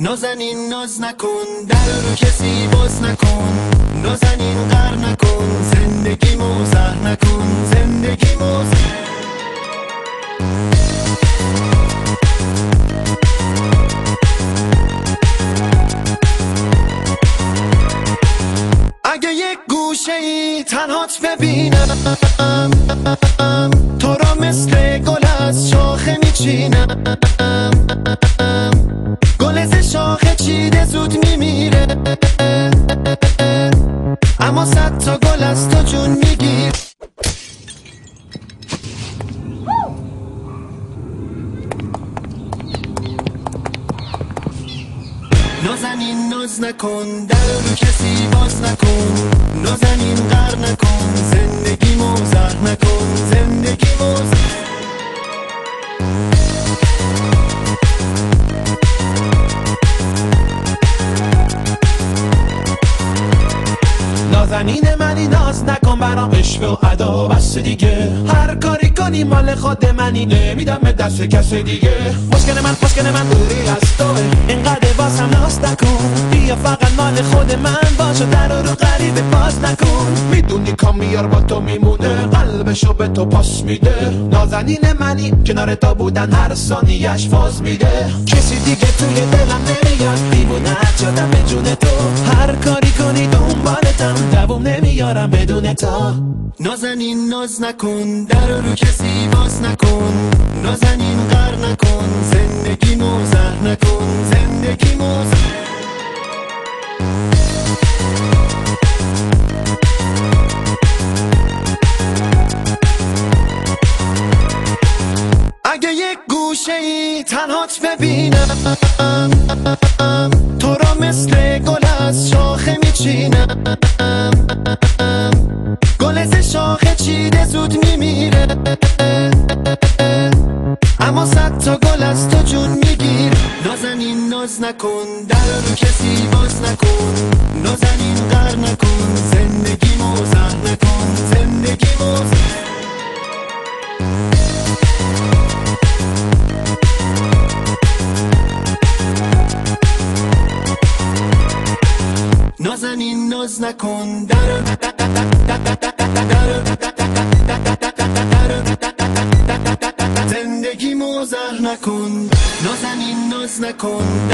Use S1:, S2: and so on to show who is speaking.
S1: نازنین ناز نکن، در رو کسی باز نکن. نازنین غر نکن، زندگی موزه نکن. زندگی موزه. اگه یک گوشه ای تنهات ببینم، تو را مثل گل از شاخه میچینم. گل ز شاخه چیده زود میمیره، اما 100 تا گل از تو جون میگیر. نازنین ناز نکن، در رو کسی باز نکن. نازنین غر نکن، زندگی موزه نکن. زندگی موزه.
S2: نازنین منی ناز نکن برام عشق و ادا بس دیگه. هر کاری کنی مال خود منی، نمیدم به دست کس دیگه. مشکل من دوری از توه، اینقدر واسم ناز نکن. بیا فقط مال خود من باش و در رو غریبه باز نکن. میدونی کامیار با تو میمونه، قلبشو به تو پاس میده. نازنین منی کنار تا بودن هر ثانیه‌اش فاز میده. کسی دیگه توی دلم نمیاد، دیوونه‌ات شدم به جون تو. هر کاری کنی دنبالتم، دووم نمیارم بدون تا.
S1: نازنین ناز نکن، در رو کسی باز نکن. نازنین غر نکن، زندگی موزه نکن. زندگی موزه. اگه یک گوشه ای تنهات ببینم، تو را مثل گل از شاخه میچینم. گل ز شاخه چیده زود میمیره، اما 100 تا گل از تو جون میگیر. نازنین ناز نکن، در رو کسی باز نکن. نازنین غر نکن، زندگی موزه نکن. زندگی موزه. نازنین ناز نکن، زندگی موزه نکن. نازنین ناز نکن،